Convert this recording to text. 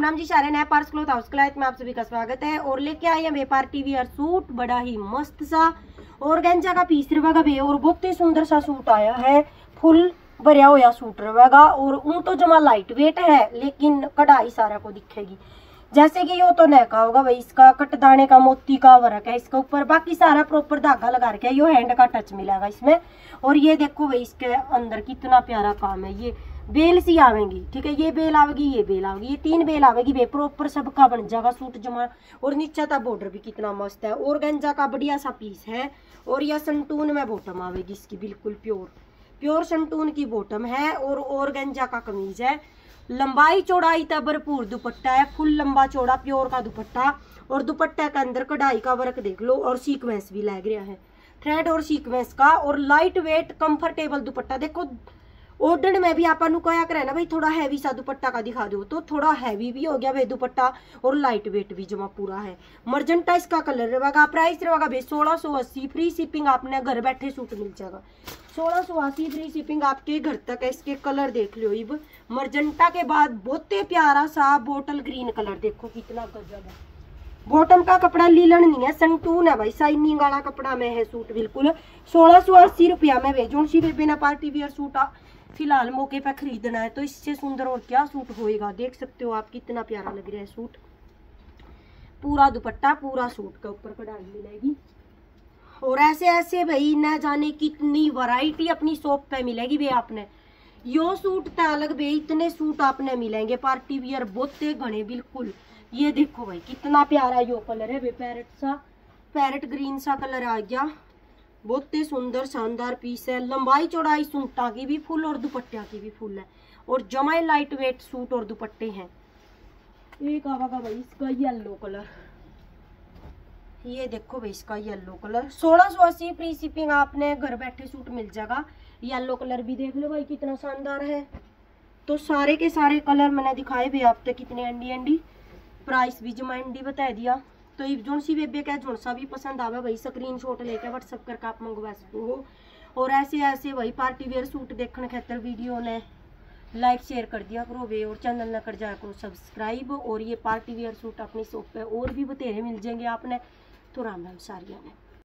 नाम जी शारन है, parse cloth house client में आप सभी का स्वागत है। और लेके आए हैं पार्टी वियर सूट, बड़ा ही मस्त सा ऑर्गेन्जा का पीस रहेगा भे, और बहुत ही सुंदर सा सूट आया है, फुल भरिया हुआ सूट रहेगा। और ऊन तो जमा लाइट वेट है, लेकिन कढ़ाई सारा को दिखेगी। जैसे कि यो तो नैका होगा भाई, इसका कटदाने का मोती का वर्क है इसके ऊपर, बाकी सारा प्रॉपर धागा लगा रखा है, यो हैंड का टच मिलेगा इसमें। और ये देखो भाई इसके अंदर कितना प्यारा काम है, ये बेल सी आवेगी, ठीक है, ये बेल आवेगी, ये बेल आवेगी, ये 3 बेल आवेगी भाई, प्रॉपर सबका बन जाएगा सूट जमा। और नीचे का बॉर्डर भी कितना मस्त है, ऑर्गेन्जा का बढ़िया सा पीस है। और यह संटून में बॉटम आवेगी इसकी, बिल्कुल प्योर संटून की बॉटम है। और ऑर्गेन्जा का कमीज है, लंबाई चौड़ाई तक भरपूर दुपट्टा है, फुल लंबा चौड़ा प्योर का दुपट्टा। और दुपट्टे के अंदर कढ़ाई का वर्क देख लो, और सीक्वेंस भी लग रहा है, थ्रेड और सीक्वेंस का। और लाइट वेट कंफर्टेबल दुपट्टा। देखो ओडन में भी आपन कहा करे ना भाई, थोड़ा हैवी सा दुपट्टा का दिखा दो, तो थोड़ा हैवी भी हो गया भाई दुपट्टा, और लाइट वेट भी जमा पूरा है। मर्जेंटा इसका कलर रहेगा। प्राइस रहेगा भाई 1680, फ्री शिपिंग, आपने घर बैठे सूट मिल जाएगा 1680, फ्री शिपिंग आपके घर तक है। इसके कलर देख लो, इब मर्जेंटा के बाद बहुत प्यारा सा बोटल ग्रीन कलर, देखो कितना गजब है। बॉटम का कपड़ा लीलन नहीं है, संटून है भाई, शाइनिंग वाला कपड़ा में है सूट बिल्कुल। 1680 रुपया में भेजो सी बिना पार्टी वियर सूट फिलहाल मौके पे खरीदना है, तो इससे सुंदर और क्या सूट होएगा। देख सकते हो आप कितना प्यारा लग रहा है सूट, पूरा दुपट्टा, पूरा सूट के ऊपर कढ़ाई मिलेगी। और ऐसे ऐसे भाई न जाने कितनी वैरायटी अपनी शॉप पे मिलेगी भाई। आपने यो सूट तो अलग भाई, इतने सूट आपने मिलेंगे पार्टी वियर बहुत घने बिल्कुल। ये देखो भाई कितना प्यारा यो कलर है भाई, पैरेट ग्रीन सा कलर आ गया, बहुत ही सुंदर शानदार पीस है। लंबाई चौड़ाई सूटा की भी फुल और दुपट्टिया की भी फुल है, और जमाए लाइट वेट सूट और दुपट्टे हैं। एक आवागा भाई इसका येलो कलर, ये देखो भाई इसका येलो कलर 1680, फ्री शिपिंग, आपने घर बैठे सूट मिल जाएगा। येलो कलर भी देख लो भाई कितना शानदार है। तो सारे के सारे कलर मैंने दिखाए भाई आप तक, कितने एंडी प्राइस भी जमा एंडी बता दिया। तो जो सी बेबे का जो सा भी पसंद आवे भाई, स्क्रीनशॉट लेके व्हाट्सएप करके आप मंगवा सकते हो। और ऐसे ऐसे भाई पार्टी वेयर सूट देखने खातर वीडियो ने लाइक शेयर कर दिया करो वे, और चैनल न कर जाया करो सब्सक्राइब। और ये पार्टी वेयर सूट अपनी शॉप पे और भी बतेरे मिल जाएंगे आपने। तो राम राम सारिया ने।